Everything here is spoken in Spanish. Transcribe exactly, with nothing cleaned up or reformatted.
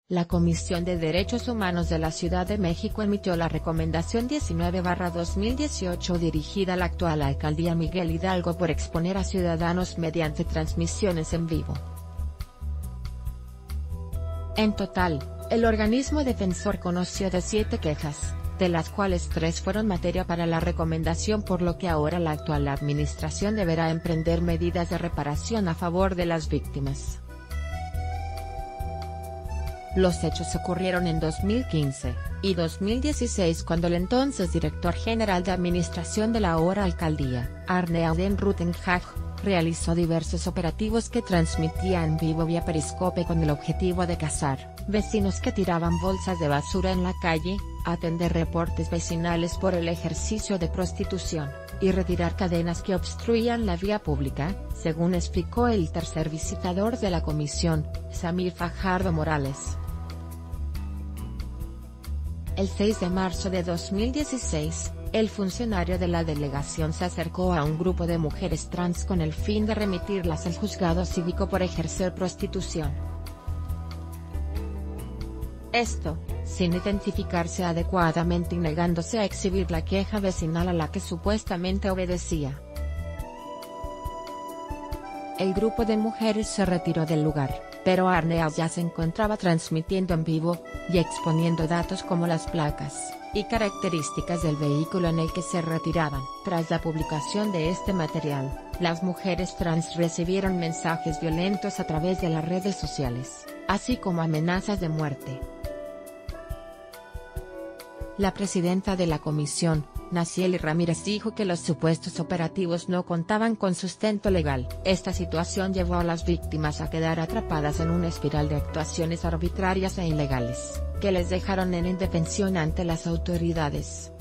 La Comisión de Derechos Humanos de la Ciudad de México emitió la Recomendación diecinueve barra dos mil dieciocho dirigida a la actual alcaldía Miguel Hidalgo por exponer a ciudadanos mediante transmisiones en vivo. En total, el organismo defensor conoció de siete quejas, de las cuales tres fueron materia para la recomendación, por lo que ahora la actual administración deberá emprender medidas de reparación a favor de las víctimas. Los hechos ocurrieron en dos mil quince y dos mil dieciséis, cuando el entonces director general de administración de la ahora alcaldía, Arneuden Ruttenhag, realizó diversos operativos que transmitía en vivo vía Periscope con el objetivo de cazar vecinos que tiraban bolsas de basura en la calle, atender reportes vecinales por el ejercicio de prostitución, y retirar cadenas que obstruían la vía pública, según explicó el tercer visitador de la comisión, Samir Fajardo Morales. El seis de marzo de dos mil dieciséis, el funcionario de la delegación se acercó a un grupo de mujeres trans con el fin de remitirlas al juzgado cívico por ejercer prostitución. Esto, sin identificarse adecuadamente y negándose a exhibir la queja vecinal a la que supuestamente obedecía. El grupo de mujeres se retiró del lugar, pero Arneal ya se encontraba transmitiendo en vivo, y exponiendo datos como las placas y características del vehículo en el que se retiraban. Tras la publicación de este material, las mujeres trans recibieron mensajes violentos a través de las redes sociales, así como amenazas de muerte. La presidenta de la comisión, Nacieli Ramírez, dijo que los supuestos operativos no contaban con sustento legal. Esta situación llevó a las víctimas a quedar atrapadas en una espiral de actuaciones arbitrarias e ilegales, que les dejaron en indefensión ante las autoridades.